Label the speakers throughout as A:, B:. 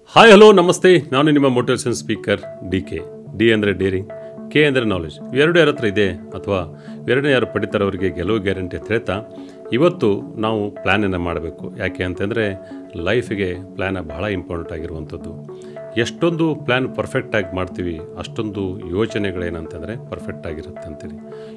A: Hi hello ನಮಸ್ತೆ, ನಾನು ನಿಮ್ಮ ಮೋಟಿವೇಶನ್ ಸ್ಪೀಕರ್ ಡಿ.ಕೆ. ಡಿ ಅಂದರೆ ಡೇರಿಂಗ್, ಕೆ ಅಂದರೆ ನಾಲೆಜ್. ಇವೆರಡು ಯಾರ ಹತ್ರ ಇದೆ ಅಥವಾ ಇವೆರಡನೇ ಯಾರು ಪಡಿತಾರವರಿಗೆ ಗೆಲುವು ಗ್ಯಾರಂಟಿ ಅಂತ ಹೇಳ್ತಾ ಇವತ್ತು ನಾವು ಪ್ಲ್ಯಾನನ್ನು ಮಾಡಬೇಕು. ಯಾಕೆ ಅಂತಂದರೆ ಲೈಫಿಗೆ ಪ್ಲ್ಯಾನ್ ಬಹಳ ಇಂಪಾರ್ಟೆಂಟ್ ಆಗಿರುವಂಥದ್ದು. ಎಷ್ಟೊಂದು ಪ್ಲ್ಯಾನ್ ಪರ್ಫೆಕ್ಟಾಗಿ ಮಾಡ್ತೀವಿ ಅಷ್ಟೊಂದು ಯೋಚನೆಗಳೇನಂತಂದರೆ ಪರ್ಫೆಕ್ಟ್ ಆಗಿರುತ್ತೆ ಅಂತೇಳಿ.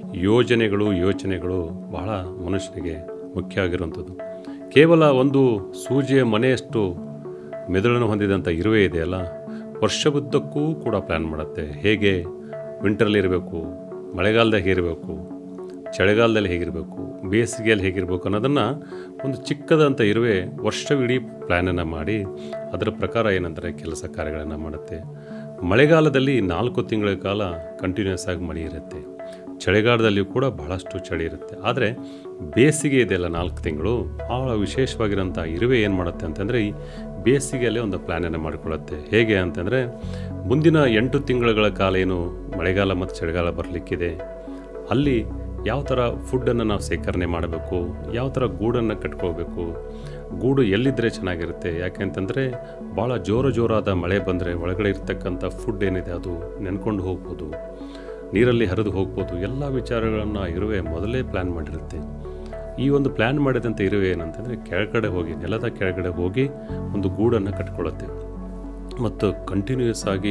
A: ಯೋಚನೆಗಳು ಬಹಳ ಮನುಷ್ಯನಿಗೆ ಮುಖ್ಯ ಆಗಿರುವಂಥದ್ದು. ಕೇವಲ ಒಂದು ಸೂಜಿಯ ಮನೆಯಷ್ಟು ಮೆದುಳನ್ನು ಹೊಂದಿದಂಥ ಇರುವೆ ಇದೆಯಲ್ಲ, ವರ್ಷದುದ್ದಕ್ಕೂ ಕೂಡ ಪ್ಲ್ಯಾನ್ ಮಾಡುತ್ತೆ. ಹೇಗೆ ವಿಂಟರಲ್ಲಿ ಇರಬೇಕು, ಮಳೆಗಾಲದಾಗ ಹೇಗಿರಬೇಕು, ಚಳಿಗಾಲದಲ್ಲಿ ಹೇಗಿರಬೇಕು, ಬೇಸಿಗೆಯಲ್ಲಿ ಹೇಗಿರಬೇಕು ಅನ್ನೋದನ್ನು ಒಂದು ಚಿಕ್ಕದಂಥ ಇರುವೆ ವರ್ಷವಿಡೀ ಪ್ಲ್ಯಾನನ್ನು ಮಾಡಿ ಅದರ ಪ್ರಕಾರ ಏನಂದರೆ ಕೆಲಸ ಕಾರ್ಯಗಳನ್ನು ಮಾಡುತ್ತೆ. ಮಳೆಗಾಲದಲ್ಲಿ 4 ತಿಂಗಳ ಕಾಲ ಕಂಟಿನ್ಯೂಸ್ ಆಗಿ ಮಳೆ ಇರುತ್ತೆ. ಚಳಿಗಾಲದಲ್ಲಿಯೂ ಕೂಡ ಬಹಳಷ್ಟು ಚಳಿ ಇರುತ್ತೆ. ಆದರೆ ಬೇಸಿಗೆ ಇದೆಯಲ್ಲ 4 ತಿಂಗಳು, ಭಾಳ ವಿಶೇಷವಾಗಿರೋಂಥ ಇರುವೆ ಏನು ಮಾಡುತ್ತೆ ಅಂತಂದರೆ ಈ ಬೇಸಿಗೆಯಲ್ಲೇ ಒಂದು ಪ್ಲ್ಯಾನನ್ನು ಮಾಡಿಕೊಳ್ಳುತ್ತೆ. ಹೇಗೆ ಅಂತಂದರೆ ಮುಂದಿನ 8 ತಿಂಗಳ ಕಾಲ ಏನು ಮಳೆಗಾಲ ಮತ್ತು ಚಳಿಗಾಲ ಬರಲಿಕ್ಕಿದೆ, ಅಲ್ಲಿ ಯಾವ ಥರ ಫುಡ್ಡನ್ನು ನಾವು ಸೇಕರಣೆ ಮಾಡಬೇಕು, ಯಾವ ಥರ ಗೂಡನ್ನು ಕಟ್ಕೋಬೇಕು, ಗೂಡು ಎಲ್ಲಿದ್ದರೆ ಚೆನ್ನಾಗಿರುತ್ತೆ. ಯಾಕೆ ಅಂತಂದರೆ ಭಾಳ ಜೋರಾದ ಮಳೆ ಬಂದರೆ ಒಳಗಡೆ ಇರ್ತಕ್ಕಂಥ ಫುಡ್ ಏನಿದೆ ಅದು ನೆನ್ಕೊಂಡು ಹೋಗ್ಬೋದು, ನೀರಲ್ಲಿ ಹರಿದು ಹೋಗ್ಬೋದು. ಎಲ್ಲ ವಿಚಾರಗಳನ್ನು ಇರುವೆ ಮೊದಲೇ ಪ್ಲ್ಯಾನ್ ಮಾಡಿರುತ್ತೆ. ಈ ಒಂದು ಪ್ಲ್ಯಾನ್ ಮಾಡಿದಂಥ ಇರುವೆ ಏನಂತಂದರೆ ಕೆಳಗಡೆ ಹೋಗಿ, ನೆಲದ ಕೆಳಗಡೆ ಹೋಗಿ ಒಂದು ಗೂಡನ್ನು ಕಟ್ಕೊಳ್ಳುತ್ತೆ. ಮತ್ತು ಕಂಟಿನ್ಯೂಸ್ ಆಗಿ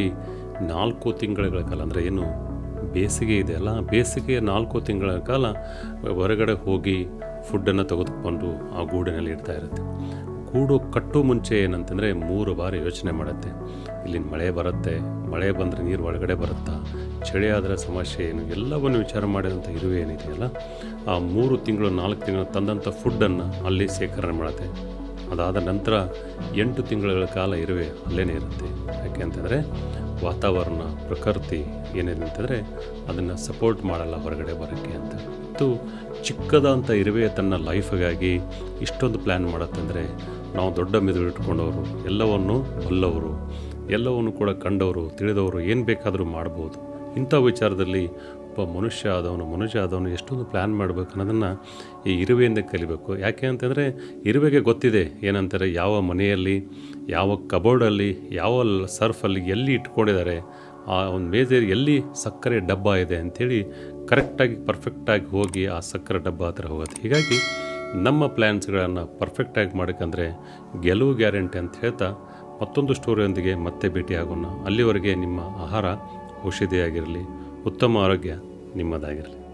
A: 4 ತಿಂಗಳ ಕಾಲ, ಅಂದರೆ ಏನು ಬೇಸಿಗೆ ಇದೆಯಲ್ಲ, ಬೇಸಿಗೆ 4 ತಿಂಗಳ ಕಾಲ ಹೊರಗಡೆ ಹೋಗಿ ಫುಡ್ಡನ್ನು ತೆಗೆದುಕೊಂಡು ಆ ಗೂಡಿನಲ್ಲಿ ಇಡ್ತಾ ಇರುತ್ತೆ. ಗೂಡು ಕಟ್ಟೋ ಮುಂಚೆ ಏನಂತಂದರೆ 3 ಬಾರಿ ಯೋಚನೆ ಮಾಡುತ್ತೆ. ಇಲ್ಲಿನ ಮಳೆ ಬರುತ್ತೆ, ಮಳೆ ಬಂದರೆ ನೀರು ಒಳಗಡೆ ಬರುತ್ತಾ, ಚಳಿ ಆದರೆ ಸಮಸ್ಯೆ ಏನು, ಎಲ್ಲವನ್ನು ವಿಚಾರ ಮಾಡಿದಂಥ ಇರುವೆ ಏನಿದೆಯಲ್ಲ, ಆ 3 ತಿಂಗಳು 4 ತಿಂಗಳು ತಂದಂಥ ಫುಡ್ಡನ್ನು ಅಲ್ಲಿ ಸೇಕರಣೆ ಮಾಡುತ್ತೆ. ಅದಾದ ನಂತರ 8 ತಿಂಗಳ ಕಾಲ ಇರುವೆ ಅಲ್ಲೇ ಇರುತ್ತೆ. ಯಾಕೆ ಅಂತಂದರೆ ವಾತಾವರಣ, ಪ್ರಕೃತಿ ಏನಿದೆ ಅಂತಂದರೆ ಅದನ್ನು ಸಪೋರ್ಟ್ ಮಾಡಲ್ಲ ಹೊರಗಡೆ ಬರೋಕ್ಕೆ ಅಂತ. ಮತ್ತು ಚಿಕ್ಕದಂಥ ಇರುವೆ ತನ್ನ ಲೈಫಿಗಾಗಿ ಇಷ್ಟೊಂದು ಪ್ಲ್ಯಾನ್ ಮಾಡುತ್ತಂದರೆ ನಾವು ದೊಡ್ಡ ಮೆದುಳು ಇಟ್ಕೊಂಡವರು, ಎಲ್ಲವನ್ನು ಬಲ್ಲವರು, ಎಲ್ಲವನ್ನು ಕೂಡ ಕಂಡವರು, ತಿಳಿದವರು, ಏನು ಬೇಕಾದರೂ ಮಾಡ್ಬೋದು. ಇಂಥ ವಿಚಾರದಲ್ಲಿ ಒಬ್ಬ ಮನುಷ್ಯ ಆದವನು ಎಷ್ಟೊಂದು ಪ್ಲ್ಯಾನ್ ಮಾಡಬೇಕು ಅನ್ನೋದನ್ನು ಈ ಇರುವೆಯಿಂದ ಕಲಿಬೇಕು. ಯಾಕೆ ಅಂತಂದರೆ ಇರುವೆಗೆ ಗೊತ್ತಿದೆ ಏನಂತಾರೆ, ಯಾವ ಮನೆಯಲ್ಲಿ, ಯಾವ ಕಬೋರ್ಡಲ್ಲಿ, ಯಾವ ಸರ್ಫಲ್ಲಿ ಎಲ್ಲಿ ಇಟ್ಕೊಂಡಿದ್ದಾರೆ, ಆ ಒಂದು ಮೇಜರ್ ಎಲ್ಲಿ ಸಕ್ಕರೆ ಡಬ್ಬ ಇದೆ ಅಂಥೇಳಿ ಕರೆಕ್ಟಾಗಿ ಪರ್ಫೆಕ್ಟಾಗಿ ಹೋಗಿ ಆ ಸಕ್ಕರೆ ಡಬ್ಬ ಹತ್ರ ಹೋಗುತ್ತೆ. ಹೀಗಾಗಿ ನಮ್ಮ ಪ್ಲ್ಯಾನ್ಸ್ಗಳನ್ನು ಪರ್ಫೆಕ್ಟಾಗಿ ಮಾಡೋಕ್ಕಂದರೆ ಗೆಲುವು ಗ್ಯಾರಂಟಿ ಅಂತ ಹೇಳ್ತಾ ಮತ್ತೊಂದು ಸ್ಟೋರಿಯೊಂದಿಗೆ ಮತ್ತೆ ಭೇಟಿಯಾಗೋಣ. ಅಲ್ಲಿವರೆಗೆ ನಿಮ್ಮ ಆಹಾರ ಔಷಧಿಯಾಗಿರಲಿ, ಉತ್ತಮ ಆರೋಗ್ಯ ನಿಮ್ಮದಾಗಿರಲಿ.